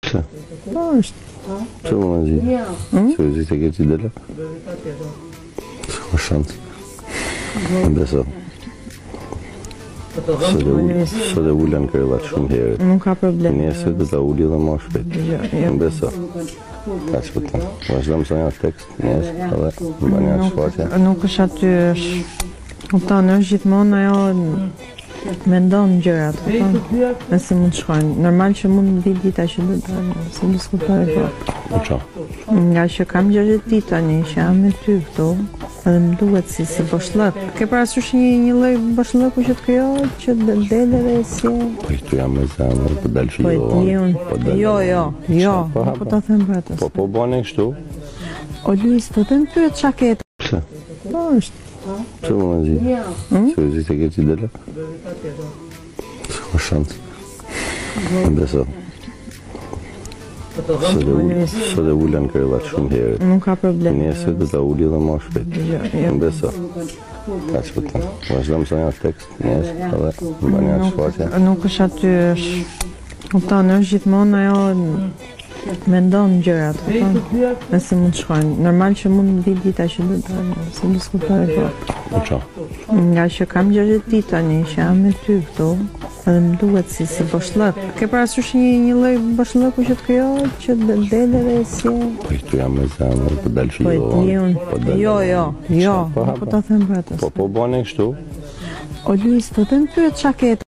Pse? Po është. Pse më zi? Se u zi të ke që dele? S'ka shansë. Në beso. Së dhe ullën kërëllat shumë herët. Nuk ka problem. Njëse dhe ta ulli dhe ma shpet. Në beso. Ka që pëtën. Vazhdo më sonja tekst, njëse, edhe në banja të shfaqja. Nuk është aty, është... Kupton, është gjithmonë ajo mendon gjërat, kupton? Nëse mund të shkojnë. Normal që mund di dita që do të se diskutoj po. Në qa? Nga që kam gjërë ditë tani, që jam me ty këtu, edhe më duhet si boshllëk. Ke parasysh një lloj boshllëku që të krijohet, që dele dhe si... Po i tu jam me zemër, po del që Po e di unë. Jo, po ta them vetës. Po bane kështu? O Luis, po të më pyet çka ke. Pse? Po është. Pse më zi? Se u zi të ke që dele? S'ka shansë. Në beso. Së dhe ullën kërëllat shumë herët. Nuk ka problem. Njëse dhe ta ulli dhe ma shpet. Në beso. Ka që pëtën. Vazhdo më sonja tekst, njëse, edhe në banja të shfaqja. Nuk është aty, është... Kupton, është gjithmonë ajo mendon gjërat, kupton? Nëse mund të shkojnë. Normal që mund di dita që do të se diskutoj po. Në qa? Nga që kam gjërë ditë tani, që jam me ty këtu, edhe më duhet si boshllëk. Ke parasysh një lloj boshllëku që të krijohet, që dele dhe si... Po i tu jam me zemër, po del që Po e di unë. Jo, po ta them vetës. Po bane kështu? O Luis, po të më pyet çka ke.